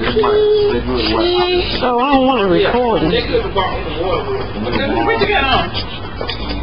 So I don't want to record it. What you got on?